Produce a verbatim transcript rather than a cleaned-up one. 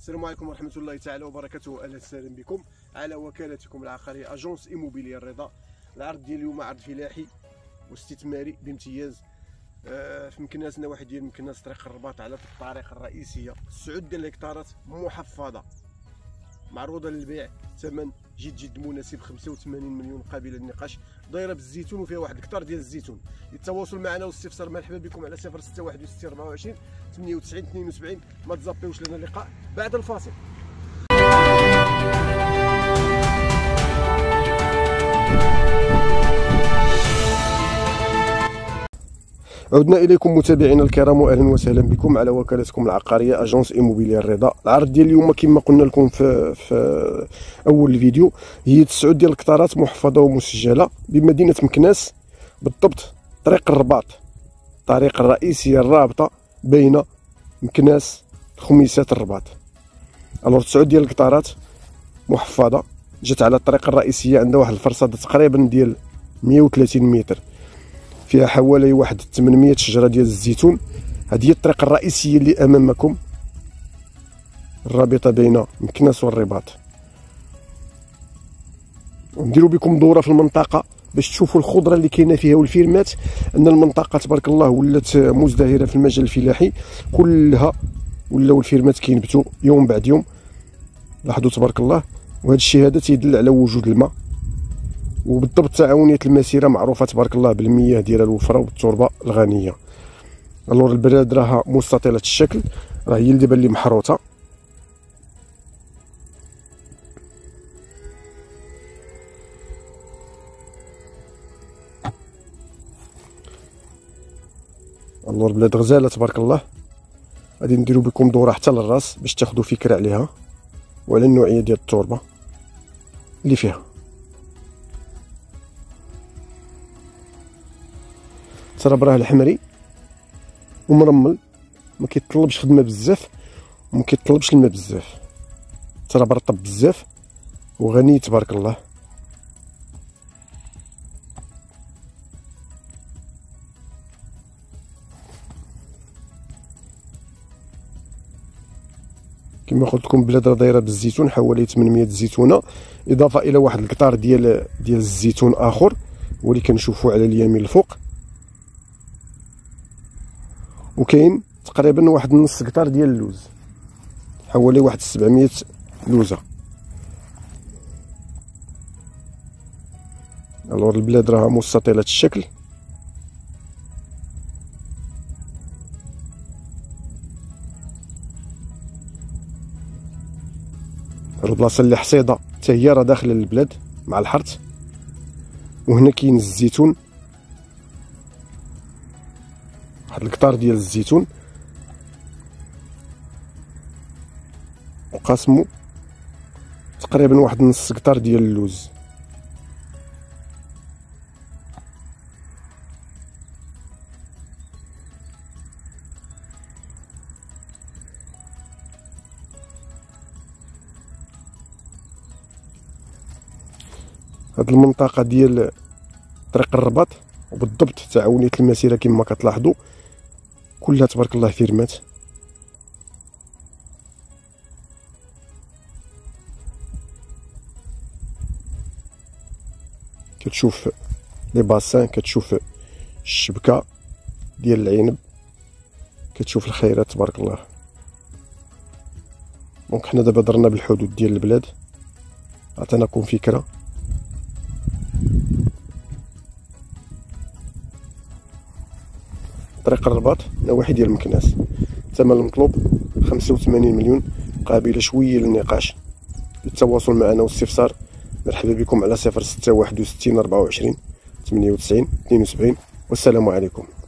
السلام عليكم ورحمة الله تعالى وبركاته. أهلا وسهلا بكم على وكالتكم العقارية أجونس إيموبيليير الرضا. العرض ديال اليوم عرض فلاحي واستثماري بامتياز آه في مكناس نواحي ديال مكناس طريق الرباط على الطريق الرئيسية. تسعود ديال الهكتارات محفظة معروضة للبيع، ثمن جد جد مناسب خمسة وثمانين مليون قابلة للنقاش، دايرة بالزيتون وفيها واحد الكتار ديال الزيتون. للتواصل معنا والاستفسار مرحبا بكم على صفر ستة واحد وستين أربعة وعشرين ثمانية وتسعين اثنين وسبعين. ما تزابيوش لنا اللقاء بعد الفاصل. عدنا اليكم متابعينا الكرام واهلا وسهلا بكم على وكالتكم العقاريه اجونس ايموبيليير الرضا. العرض ديال اليوم كما قلنا لكم في, في اول الفيديو هي تسعود ديال القطارات محفظه ومسجله بمدينه مكناس، بالضبط طريق الرباط، الطريق الرئيسيه الرابطه بين مكناس خميسات الرباط. الوغ تسعود ديال القطارات محفظه جات على الطريق الرئيسيه، عندها واحد الفرصه تقريبا ديال مئة وثلاثين متر، فيها حوالي واحد ثمانمئة شجره ديال الزيتون. هذه هي الطريق الرئيسيه اللي امامكم، الرابطه بين مكناس والرباط. ونديروا بكم دوره في المنطقه باش تشوفوا الخضره اللي كاينه فيها والفيرمات، ان المنطقه تبارك الله ولات مزدهره في المجال الفلاحي كلها، ولاو الفيرمات كينبتوا يوم بعد يوم، لاحظوا تبارك الله. وهذا الشيء هذا تيدل على وجود الماء، وبالضبط تعاونيه المسيره معروفه تبارك الله بالمياه ديالها الوفره والتربه الغنيه. الور البلاد راها مستطيله الشكل، راه هي دابا اللي محروطه. الور البلاد غزاله تبارك الله. غادي نديرو بكم دوره حتى للراس باش تاخذوا فكره عليها وعلى النوعيه ديال التربه اللي فيها. تراب راه الحمري ومرمل، ما كيطلبش خدمه بزاف وما كيطلبش الماء بزاف، تراب رطب بزاف وغني تبارك الله. كما قلت لكم بلاد راه دايره بالزيتون، حوالي ثمانمئة زيتونه، اضافه الى واحد القطار ديال ديال الزيتون اخر هو اللي كنشوفوا على اليمين الفوق، وكاين تقريبا واحد نص قطار ديال اللوز، حوالي واحد سبعمئة لوزه. الور البلاد راها مستطيله الشكل، البلاصه اللي حصيده حتى هي راه داخله للبلاد مع الحرث. وهنا كاين الزيتون، واحد القطار ديال الزيتون وقاسمو تقريبا واحد نص قطار ديال اللوز. هاد المنطقه ديال طريق الرباط وبالضبط تعاونيه المسيره كما كتلاحظوا كلها تبارك الله فيرمات. كتشوف لي باسان، كتشوف الشبكه ديال العنب، كتشوف الخيرات تبارك الله. دونك حنا دابا درنا بالحدود ديال البلاد، عطيناكم فكره. طريق الرباط نواحي ديال مكناس، الثمن المطلوب خمسة وثمانين مليون قابله شويه للنقاش. للتواصل معنا والاستفسار مرحبا بكم على صفر ستة واحد وستين أربعة وعشرين ثمانية وتسعين اثنين وسبعين. والسلام عليكم.